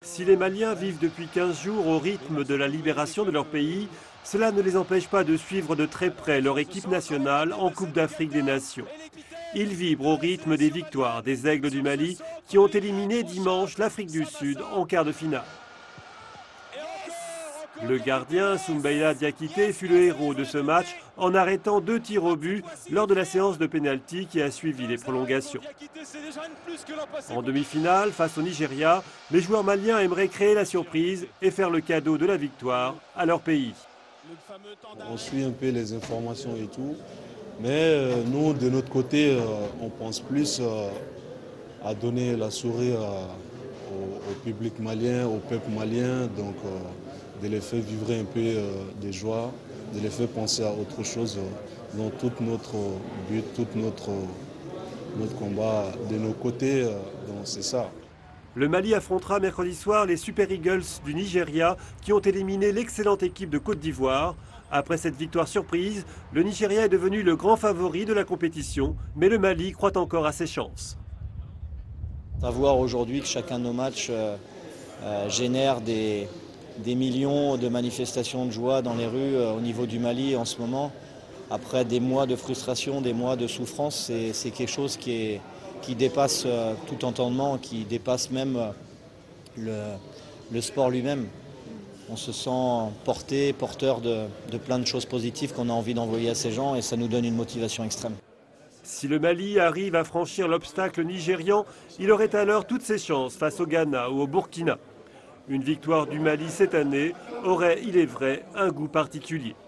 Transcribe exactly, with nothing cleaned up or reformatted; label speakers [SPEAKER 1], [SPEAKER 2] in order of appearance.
[SPEAKER 1] Si les Maliens vivent depuis quinze jours au rythme de la libération de leur pays, cela ne les empêche pas de suivre de très près leur équipe nationale en Coupe d'Afrique des Nations. Ils vibrent au rythme des victoires des Aigles du Mali qui ont éliminé dimanche l'Afrique du Sud en quart de finale. Le gardien Soumbéya Diakité fut le héros de ce match en arrêtant deux tirs au but lors de la séance de pénalty qui a suivi les prolongations. En demi-finale, face au Nigeria, les joueurs maliens aimeraient créer la surprise et faire le cadeau de la victoire à leur pays.
[SPEAKER 2] On suit un peu les informations et tout, mais euh, nous, de notre côté, euh, on pense plus euh, à donner la souris euh, au, au public malien, au peuple malien, donc euh, de les faire vivre un peu euh, des joies, de les faire penser à autre chose euh, dans tout notre but, tout notre, notre combat de nos côtés, euh, donc c'est ça.
[SPEAKER 1] Le Mali affrontera mercredi soir les Super Eagles du Nigeria qui ont éliminé l'excellente équipe de Côte d'Ivoire. Après cette victoire surprise, le Nigeria est devenu le grand favori de la compétition, mais le Mali croit encore à ses chances.
[SPEAKER 3] Savoir aujourd'hui que chacun de nos matchs euh, euh, génère des, des millions de manifestations de joie dans les rues euh, au niveau du Mali en ce moment, après des mois de frustration, des mois de souffrance, c'est quelque chose qui est qui dépasse euh, tout entendement, qui dépasse même euh, le, le sport lui-même. On se sent porté, porteur de, de plein de choses positives qu'on a envie d'envoyer à ces gens et ça nous donne une motivation extrême.
[SPEAKER 1] Si le Mali arrive à franchir l'obstacle nigérian, il aurait alors toutes ses chances face au Ghana ou au Burkina. Une victoire du Mali cette année aurait, il est vrai, un goût particulier.